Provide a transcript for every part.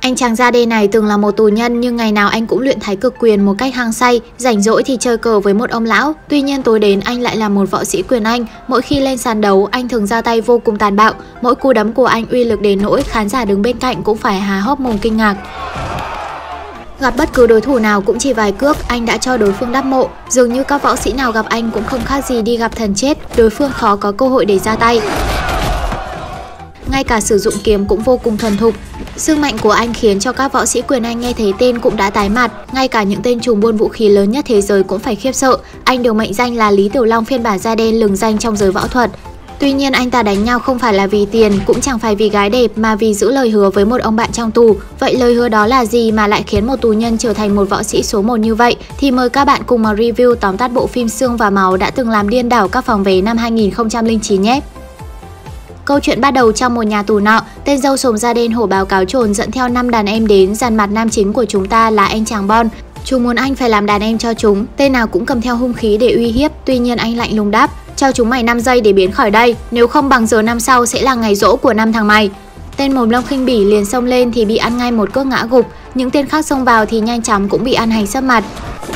Anh chàng da đen này từng là một tù nhân nhưng ngày nào anh cũng luyện thái cực quyền một cách hăng say, rảnh rỗi thì chơi cờ với một ông lão. Tuy nhiên tối đến anh lại là một võ sĩ quyền Anh. Mỗi khi lên sàn đấu, anh thường ra tay vô cùng tàn bạo. Mỗi cú đấm của anh uy lực đến nỗi khán giả đứng bên cạnh cũng phải há hốc mồm kinh ngạc. Gặp bất cứ đối thủ nào cũng chỉ vài cước, anh đã cho đối phương đắp mộ. Dường như các võ sĩ nào gặp anh cũng không khác gì đi gặp thần chết, đối phương khó có cơ hội để ra tay. Ngay cả sử dụng kiếm cũng vô cùng thuần thục. Sức mạnh của anh khiến cho các võ sĩ quyền Anh nghe thấy tên cũng đã tái mặt. Ngay cả những tên trùm buôn vũ khí lớn nhất thế giới cũng phải khiếp sợ. Anh được mệnh danh là Lý Tiểu Long phiên bản da đen lừng danh trong giới võ thuật. Tuy nhiên anh ta đánh nhau không phải là vì tiền, cũng chẳng phải vì gái đẹp mà vì giữ lời hứa với một ông bạn trong tù. Vậy lời hứa đó là gì mà lại khiến một tù nhân trở thành một võ sĩ số 1 như vậy? Thì mời các bạn cùng mà review tóm tắt bộ phim Xương và Máu đã từng làm điên đảo các phòng vé năm 2009 nhé. Câu chuyện bắt đầu trong một nhà tù nọ, tên dâu sồm da đen hổ báo cáo trồn dẫn theo 5 đàn em đến dằn mặt nam chính của chúng ta là anh chàng Bon. Chúng muốn anh phải làm đàn em cho chúng, tên nào cũng cầm theo hung khí để uy hiếp, tuy nhiên anh lạnh lùng đáp: cho chúng mày 5 giây để biến khỏi đây, nếu không bằng giờ năm sau sẽ là ngày giỗ của 5 thằng mày. Tên mồm lông khinh bỉ liền xông lên thì bị ăn ngay một cước ngã gục, những tên khác xông vào thì nhanh chóng cũng bị ăn hành sấp mặt.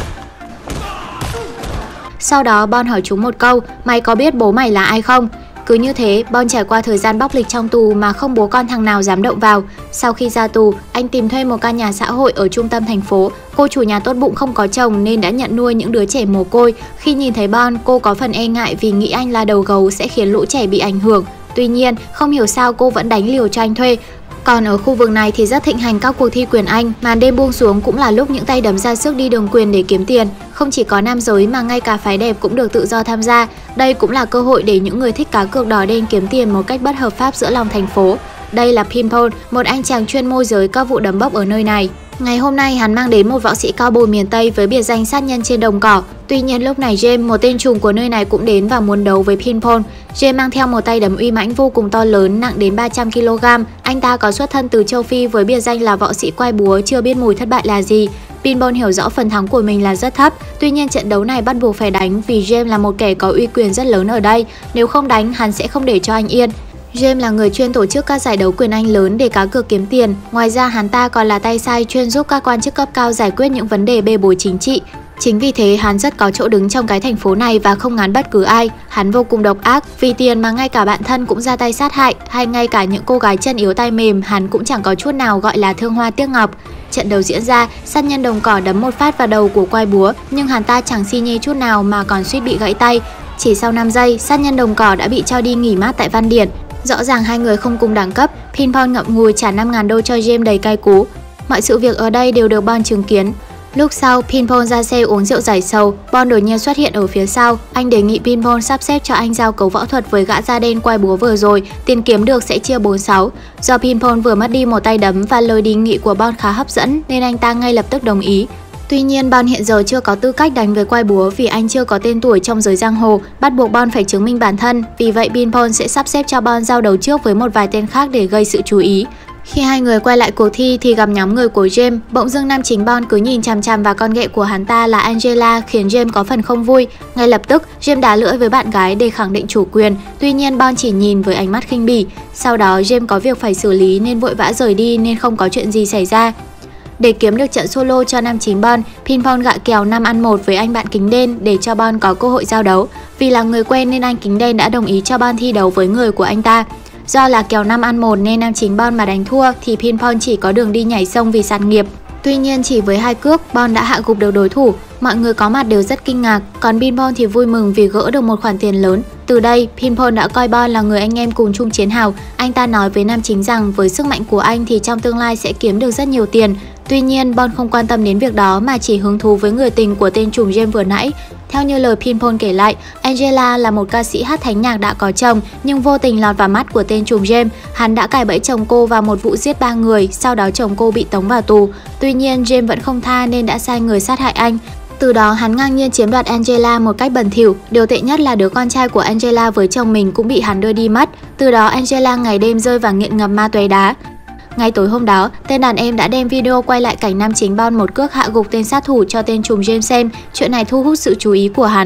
Sau đó Bon hỏi chúng một câu: mày có biết bố mày là ai không? Cứ như thế, Bon trải qua thời gian bóc lịch trong tù mà không bố con thằng nào dám động vào. Sau khi ra tù, anh tìm thuê một căn nhà xã hội ở trung tâm thành phố. Cô chủ nhà tốt bụng không có chồng nên đã nhận nuôi những đứa trẻ mồ côi. Khi nhìn thấy Bon, cô có phần e ngại vì nghĩ anh là đầu gấu sẽ khiến lũ trẻ bị ảnh hưởng. Tuy nhiên, không hiểu sao cô vẫn đánh liều cho anh thuê. Còn ở khu vực này thì rất thịnh hành các cuộc thi quyền Anh, màn đêm buông xuống cũng là lúc những tay đấm ra sức đi đường quyền để kiếm tiền. Không chỉ có nam giới mà ngay cả phái đẹp cũng được tự do tham gia. Đây cũng là cơ hội để những người thích cá cược đỏ đen kiếm tiền một cách bất hợp pháp giữa lòng thành phố. Đây là Pinball, một anh chàng chuyên môi giới các vụ đấm bốc ở nơi này. Ngày hôm nay hắn mang đến một võ sĩ cao bồi miền Tây với biệt danh sát nhân trên đồng cỏ. Tuy nhiên lúc này James, một tên trùm của nơi này cũng đến và muốn đấu với Pinball. James mang theo một tay đấm uy mãnh vô cùng to lớn, nặng đến 300 kg. Anh ta có xuất thân từ châu Phi với biệt danh là võ sĩ quai búa, chưa biết mùi thất bại là gì. Pinball hiểu rõ phần thắng của mình là rất thấp, tuy nhiên trận đấu này bắt buộc phải đánh vì James là một kẻ có uy quyền rất lớn ở đây. Nếu không đánh, hắn sẽ không để cho anh yên. James là người chuyên tổ chức các giải đấu quyền Anh lớn để cá cược kiếm tiền. Ngoài ra hắn ta còn là tay sai chuyên giúp các quan chức cấp cao giải quyết những vấn đề bê bối chính trị. Chính vì thế hắn rất có chỗ đứng trong cái thành phố này và không ngán bất cứ ai. Hắn vô cùng độc ác, vì tiền mà ngay cả bạn thân cũng ra tay sát hại, hay ngay cả những cô gái chân yếu tay mềm hắn cũng chẳng có chút nào gọi là thương hoa tiếc ngọc. Trận đấu diễn ra, sát nhân đồng cỏ đấm một phát vào đầu của quai búa, nhưng hắn ta chẳng xi nhê chút nào mà còn suýt bị gãy tay. Chỉ sau 5 giây, sát nhân đồng cỏ đã bị cho đi nghỉ mát tại Văn Điển. Rõ ràng hai người không cùng đẳng cấp. Pinball ngậm ngùi trả 5.000 đô cho James đầy cay cú. Mọi sự việc ở đây đều được Bon chứng kiến. Lúc sau, Pinball ra xe uống rượu giải sầu. Bon đột nhiên xuất hiện ở phía sau. Anh đề nghị Pinball sắp xếp cho anh giao cấu võ thuật với gã da đen quai búa vừa rồi. Tiền kiếm được sẽ chia 4-6. Do Pinball vừa mất đi một tay đấm và lời đề nghị của Bon khá hấp dẫn nên anh ta ngay lập tức đồng ý. Tuy nhiên Bon hiện giờ chưa có tư cách đánh với quai búa vì anh chưa có tên tuổi trong giới giang hồ, bắt buộc Bon phải chứng minh bản thân. Vì vậy Pinball sẽ sắp xếp cho Bon giao đấu trước với một vài tên khác để gây sự chú ý. Khi hai người quay lại cuộc thi thì gặp nhóm người của James. Bỗng dưng nam chính Bon cứ nhìn chằm chằm vào con ghệ của hắn ta là Angela, khiến James có phần không vui. Ngay lập tức James đá lưỡi với bạn gái để khẳng định chủ quyền. Tuy nhiên Bon chỉ nhìn với ánh mắt khinh bỉ. Sau đó James có việc phải xử lý nên vội vã rời đi nên không có chuyện gì xảy ra. Để kiếm được trận solo cho nam chính Bon, Pinball gạ kèo 5 ăn 1 với anh bạn kính đen để cho Bon có cơ hội giao đấu. Vì là người quen nên anh kính đen đã đồng ý cho Bon thi đấu với người của anh ta. Do là kèo 5 ăn 1 nên nam chính Bon mà đánh thua thì Pinball chỉ có đường đi nhảy sông vì sạt nghiệp. Tuy nhiên chỉ với 2 cước, Bon đã hạ gục được đối thủ. Mọi người có mặt đều rất kinh ngạc, còn Pinball thì vui mừng vì gỡ được một khoản tiền lớn. Từ đây, Pinball đã coi Bon là người anh em cùng chung chiến hào. Anh ta nói với nam chính rằng với sức mạnh của anh thì trong tương lai sẽ kiếm được rất nhiều tiền. Tuy nhiên, Bon không quan tâm đến việc đó mà chỉ hứng thú với người tình của tên trùm James vừa nãy. Theo như lời Pinball kể lại, Angela là một ca sĩ hát thánh nhạc đã có chồng nhưng vô tình lọt vào mắt của tên trùm James. Hắn đã cài bẫy chồng cô vào một vụ giết 3 người, sau đó chồng cô bị tống vào tù. Tuy nhiên, James vẫn không tha nên đã sai người sát hại anh. Từ đó hắn ngang nhiên chiếm đoạt Angela một cách bẩn thỉu. Điều tệ nhất là đứa con trai của Angela với chồng mình cũng bị hắn đưa đi mất. Từ đó Angela ngày đêm rơi vào nghiện ngập ma túy đá. Ngay tối hôm đó, tên đàn em đã đem video quay lại cảnh nam chính Bon một cước hạ gục tên sát thủ cho tên trùm James xem. Chuyện này thu hút sự chú ý của hắn.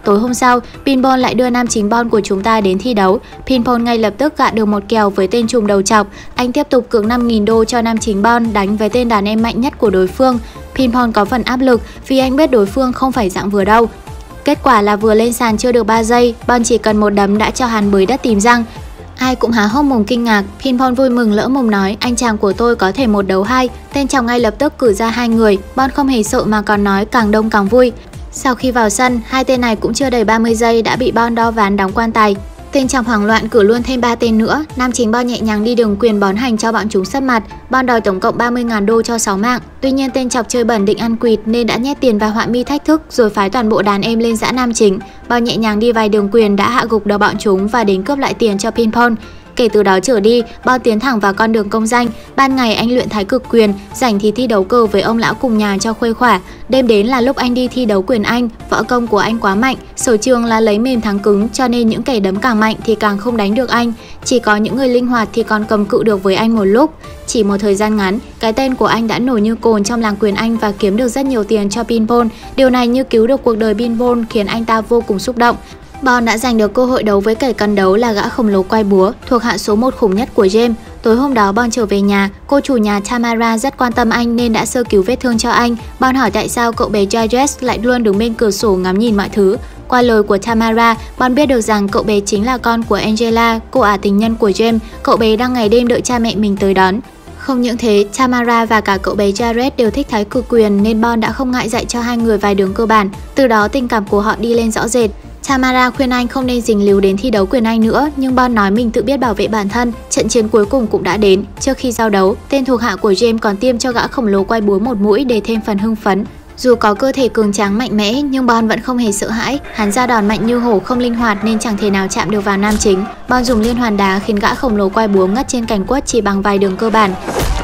Tối hôm sau, Pinball lại đưa nam chính Bond của chúng ta đến thi đấu. Pinball ngay lập tức gạ được một kèo với tên trùm đầu chọc. Anh tiếp tục cược 5.000 đô cho nam chính Bond đánh với tên đàn em mạnh nhất của đối phương. Pinball có phần áp lực vì anh biết đối phương không phải dạng vừa đâu. Kết quả là vừa lên sàn chưa được 3 giây, Bond chỉ cần một đấm đã cho hắn bới đất tìm răng. Ai cũng há hốc mồm kinh ngạc, Pinball vui mừng lỡ mồm nói anh chàng của tôi có thể 1 đấu 2. Tên chồng ngay lập tức cử ra 2 người, Bond không hề sợ mà còn nói càng đông càng vui. Sau khi vào sân, hai tên này cũng chưa đầy 30 giây đã bị Bond đo ván đóng quan tài. Tên chồng hoảng loạn cử luôn thêm 3 tên nữa, nam chính Bond nhẹ nhàng đi đường quyền bón hành cho bọn chúng sấp mặt. Bond đòi tổng cộng 30.000 đô cho 6 mạng. Tuy nhiên tên chọc chơi bẩn định ăn quỵt nên đã nhét tiền vào họa mi thách thức rồi phái toàn bộ đàn em lên giã nam chính. Bond nhẹ nhàng đi vài đường quyền đã hạ gục được bọn chúng và đến cướp lại tiền cho Pinball. Kể từ đó trở đi, Bond tiến thẳng vào con đường công danh. Ban ngày anh luyện thái cực quyền, rảnh thì thi đấu cờ với ông lão cùng nhà cho khuây khỏa. Đêm đến là lúc anh đi thi đấu quyền Anh, võ công của anh quá mạnh, sở trường là lấy mềm thắng cứng cho nên những kẻ đấm càng mạnh thì càng không đánh được anh. Chỉ có những người linh hoạt thì còn cầm cự được với anh một lúc. Chỉ một thời gian ngắn, cái tên của anh đã nổi như cồn trong làng quyền Anh và kiếm được rất nhiều tiền cho Pinball. Điều này như cứu được cuộc đời Pinball khiến anh ta vô cùng xúc động. Bond đã giành được cơ hội đấu với kẻ cần đấu là gã khổng lồ quay búa, thuộc hạ số 1 khủng nhất của James. Tối hôm đó Bond trở về nhà, cô chủ nhà Tamara rất quan tâm anh nên đã sơ cứu vết thương cho anh. Bond hỏi tại sao cậu bé Giles lại luôn đứng bên cửa sổ ngắm nhìn mọi thứ. Qua lời của Tamara, Bond biết được rằng cậu bé chính là con của Angela, cô ả tình nhân của James. Cậu bé đang ngày đêm đợi cha mẹ mình tới đón. Không những thế, Tamara và cả cậu bé Jared đều thích thái cực quyền nên Bond đã không ngại dạy cho hai người vài đường cơ bản. Từ đó tình cảm của họ đi lên rõ rệt. Tamara khuyên anh không nên dính líu đến thi đấu quyền Anh nữa, nhưng Bond nói mình tự biết bảo vệ bản thân. Trận chiến cuối cùng cũng đã đến. Trước khi giao đấu, tên thuộc hạ của James còn tiêm cho gã khổng lồ quay búa một mũi để thêm phần hưng phấn. Dù có cơ thể cường tráng mạnh mẽ nhưng Bond vẫn không hề sợ hãi. Hắn ra đòn mạnh như hổ không linh hoạt nên chẳng thể nào chạm được vào nam chính. Bond dùng liên hoàn đá khiến gã khổng lồ quay búa ngất trên cành quất chỉ bằng vài đường cơ bản.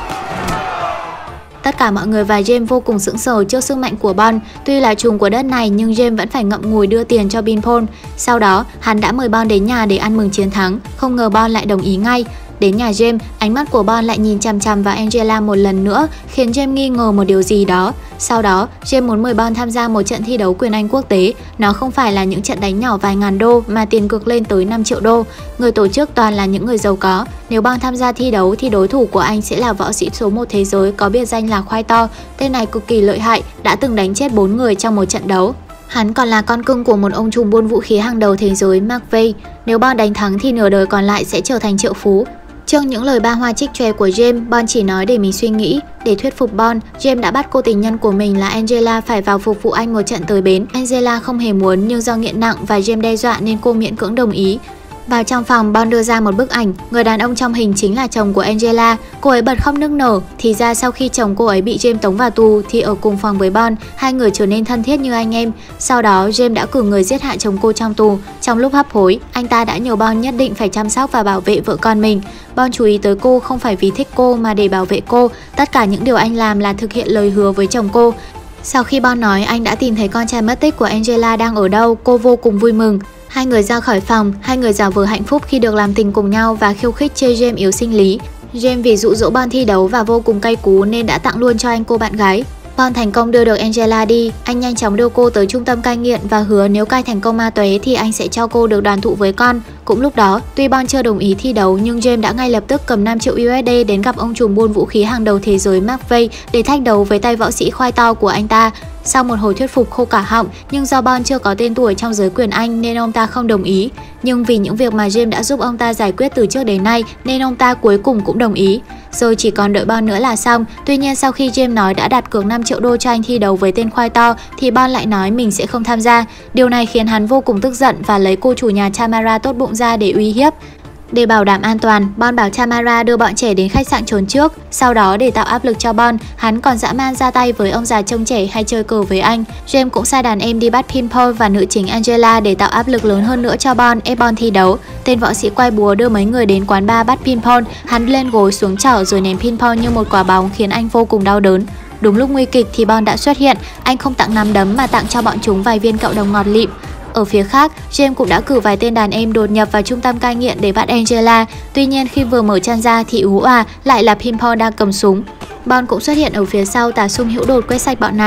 Tất cả mọi người và James vô cùng sững sờ trước sức mạnh của Bond. Tuy là trùm của đất này nhưng James vẫn phải ngậm ngùi đưa tiền cho Pinball. Sau đó, hắn đã mời Bond đến nhà để ăn mừng chiến thắng. Không ngờ Bond lại đồng ý ngay. Đến nhà James, ánh mắt của Bond lại nhìn chằm chằm vào Angela một lần nữa, khiến James nghi ngờ một điều gì đó. Sau đó, James muốn mời Bond tham gia một trận thi đấu quyền Anh quốc tế. Nó không phải là những trận đánh nhỏ vài ngàn đô mà tiền cược lên tới 5 triệu đô. Người tổ chức toàn là những người giàu có. Nếu Bond tham gia thi đấu thì đối thủ của anh sẽ là võ sĩ số 1 thế giới có biệt danh là Khoai To. Tên này cực kỳ lợi hại, đã từng đánh chết 4 người trong một trận đấu. Hắn còn là con cưng của một ông trùm buôn vũ khí hàng đầu thế giới, McVeigh. Nếu Bond đánh thắng thì nửa đời còn lại sẽ trở thành triệu phú. Trước những lời ba hoa trích chòe của James, Bond chỉ nói để mình suy nghĩ. Để thuyết phục Bond, James đã bắt cô tình nhân của mình là Angela phải vào phục vụ anh một trận tới bến. Angela không hề muốn nhưng do nghiện nặng và James đe dọa nên cô miễn cưỡng đồng ý. Vào trong phòng, Bond đưa ra một bức ảnh. Người đàn ông trong hình chính là chồng của Angela. Cô ấy bật khóc nức nở. Thì ra sau khi chồng cô ấy bị James tống vào tù thì ở cùng phòng với Bond, hai người trở nên thân thiết như anh em. Sau đó, James đã cử người giết hại chồng cô trong tù. Trong lúc hấp hối, anh ta đã nhờ Bond nhất định phải chăm sóc và bảo vệ vợ con mình. Bond chú ý tới cô không phải vì thích cô mà để bảo vệ cô. Tất cả những điều anh làm là thực hiện lời hứa với chồng cô. Sau khi Bond nói anh đã tìm thấy con trai mất tích của Angela đang ở đâu, cô vô cùng vui mừng. Hai người ra khỏi phòng, hai người giả vờ hạnh phúc khi được làm tình cùng nhau và khiêu khích chê James yếu sinh lý. James vì dụ dỗ Bond thi đấu và vô cùng cay cú nên đã tặng luôn cho anh cô bạn gái. Bond thành công đưa được Angela đi, anh nhanh chóng đưa cô tới trung tâm cai nghiện và hứa nếu cai thành công ma túy thì anh sẽ cho cô được đoàn tụ với con. Cũng lúc đó, tuy Bond chưa đồng ý thi đấu nhưng James đã ngay lập tức cầm 5 triệu USD đến gặp ông trùm buôn vũ khí hàng đầu thế giới McVeigh để thách đấu với tay võ sĩ Khoai To của anh ta. Sau một hồi thuyết phục khô cả họng, nhưng do Bond chưa có tên tuổi trong giới quyền Anh nên ông ta không đồng ý. Nhưng vì những việc mà James đã giúp ông ta giải quyết từ trước đến nay nên ông ta cuối cùng cũng đồng ý. Rồi chỉ còn đợi Bond nữa là xong. Tuy nhiên sau khi James nói đã đặt cược 5 triệu đô cho anh thi đấu với tên Khoai To thì Bond lại nói mình sẽ không tham gia. Điều này khiến hắn vô cùng tức giận và lấy cô chủ nhà Tamara tốt bụng ra để uy hiếp. Để bảo đảm an toàn, Bond bảo Tamara đưa bọn trẻ đến khách sạn trốn trước. Sau đó để tạo áp lực cho Bond, hắn còn dã man ra tay với ông già trông trẻ hay chơi cờ với anh. James cũng sai đàn em đi bắt Pinball và nữ chính Angela để tạo áp lực lớn hơn nữa cho Bond, ép Bond thi đấu. Tên võ sĩ quay búa đưa mấy người đến quán bar bắt Pinball, hắn lên gối xuống chảo rồi ném Pinball như một quả bóng khiến anh vô cùng đau đớn. Đúng lúc nguy kịch thì Bond đã xuất hiện, anh không tặng nắm đấm mà tặng cho bọn chúng vài viên kẹo đồng ngọt lịm. Ở phía khác, James cũng đã cử vài tên đàn em đột nhập vào trung tâm cai nghiện để bắt Angela. Tuy nhiên khi vừa mở chăn ra thì ú lại là Pinball đang cầm súng. Bond cũng xuất hiện ở phía sau tả sung hữu đột quét sạch bọn này.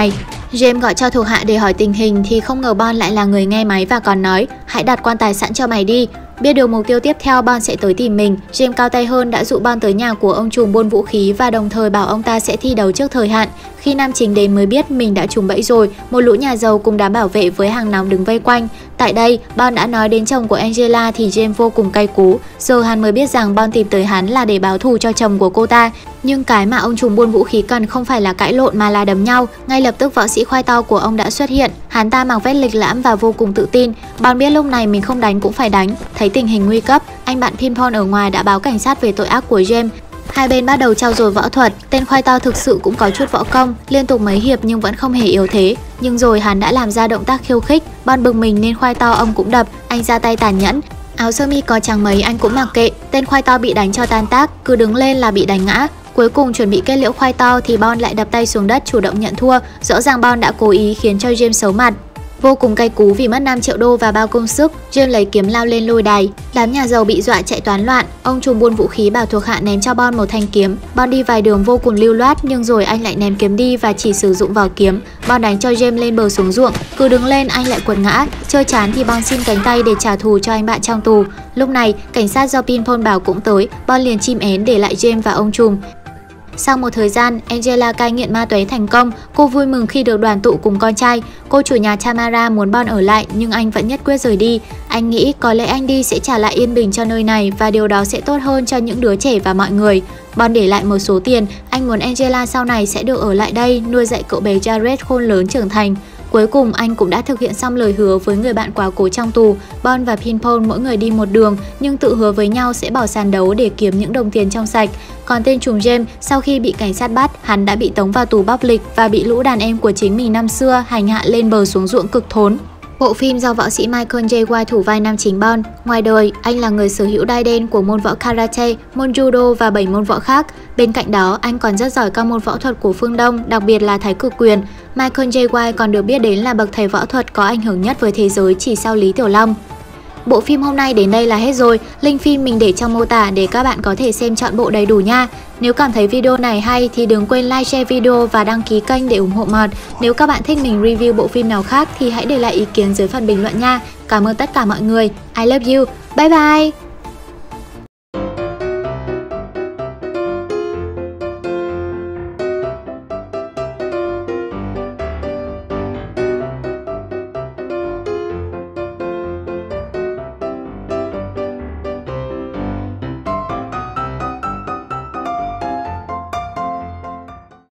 James gọi cho thuộc hạ để hỏi tình hình thì không ngờ Bond lại là người nghe máy và còn nói hãy đặt quan tài sẵn cho mày đi. Biết được mục tiêu tiếp theo Bond sẽ tới tìm mình, James cao tay hơn đã dụ Bond tới nhà của ông trùm buôn vũ khí và đồng thời bảo ông ta sẽ thi đấu trước thời hạn. Khi nam chính đến mới biết mình đã trúng bẫy rồi, một lũ nhà giàu cùng đám bảo vệ với hàng nóng đứng vây quanh. Tại đây, Bond đã nói đến chồng của Angela thì James vô cùng cay cú. Giờ hắn mới biết rằng Bond tìm tới hắn là để báo thù cho chồng của cô ta. Nhưng cái mà ông trùm buôn vũ khí cần không phải là cãi lộn mà là đấm nhau. Ngay lập tức võ sĩ khoai to của ông đã xuất hiện. Hắn ta mặc vest lịch lãm và vô cùng tự tin. Bond biết lúc này mình không đánh cũng phải đánh. Thấy tình hình nguy cấp, anh bạn Pinpoint ở ngoài đã báo cảnh sát về tội ác của James. Hai bên bắt đầu trao dồi võ thuật. Tên khoai to thực sự cũng có chút võ công, liên tục mấy hiệp nhưng vẫn không hề yếu thế. Nhưng rồi hắn đã làm ra động tác khiêu khích. Bond bực mình nên khoai to ông cũng đập. Anh ra tay tàn nhẫn. Áo sơ mi có trắng mấy anh cũng mặc kệ. Tên khoai to bị đánh cho tan tác, cứ đứng lên là bị đánh ngã. Cuối cùng chuẩn bị kết liễu khoai to thì Bond lại đập tay xuống đất chủ động nhận thua. Rõ ràng Bond đã cố ý khiến cho James xấu mặt. Vô cùng cay cú vì mất 5 triệu đô và bao công sức, James lấy kiếm lao lên lôi đài. Đám nhà giàu bị dọa chạy toán loạn. Ông trùm buôn vũ khí bảo thuộc hạ ném cho Bond một thanh kiếm. Bond đi vài đường vô cùng lưu loát nhưng rồi anh lại ném kiếm đi và chỉ sử dụng vỏ kiếm. Bond đánh cho James lên bờ xuống ruộng. Cứ đứng lên anh lại quật ngã. Chơi chán thì Bond xin cánh tay để trả thù cho anh bạn trong tù. Lúc này cảnh sát do Pinpoint bảo cũng tới. Bond liền chim én để lại James và ông trùm. Sau một thời gian, Angela cai nghiện ma túy thành công. Cô vui mừng khi được đoàn tụ cùng con trai. Cô chủ nhà Tamara muốn Bond ở lại nhưng anh vẫn nhất quyết rời đi. Anh nghĩ có lẽ anh đi sẽ trả lại yên bình cho nơi này và điều đó sẽ tốt hơn cho những đứa trẻ và mọi người. Bond để lại một số tiền. Anh muốn Angela sau này sẽ được ở lại đây nuôi dạy cậu bé Jared khôn lớn trưởng thành. Cuối cùng anh cũng đã thực hiện xong lời hứa với người bạn quá cố trong tù. Bond và Pinpoint mỗi người đi một đường nhưng tự hứa với nhau sẽ bỏ sàn đấu để kiếm những đồng tiền trong sạch. Còn tên trùm James sau khi bị cảnh sát bắt, hắn đã bị tống vào tù bóc lịch và bị lũ đàn em của chính mình năm xưa hành hạ lên bờ xuống ruộng cực thốn. Bộ phim do võ sĩ Michael J. White thủ vai nam chính Bond. Ngoài đời, anh là người sở hữu đai đen của môn võ karate, môn judo và 7 môn võ khác. Bên cạnh đó, anh còn rất giỏi các môn võ thuật của phương Đông, đặc biệt là thái cực quyền. Michael J. White còn được biết đến là bậc thầy võ thuật có ảnh hưởng nhất với thế giới chỉ sau Lý Tiểu Long. Bộ phim hôm nay đến đây là hết rồi. Link phim mình để trong mô tả để các bạn có thể xem trọn bộ đầy đủ nha. Nếu cảm thấy video này hay thì đừng quên like, share video và đăng ký kênh để ủng hộ Mọt. Nếu các bạn thích mình review bộ phim nào khác thì hãy để lại ý kiến dưới phần bình luận nha. Cảm ơn tất cả mọi người. I love you. Bye bye.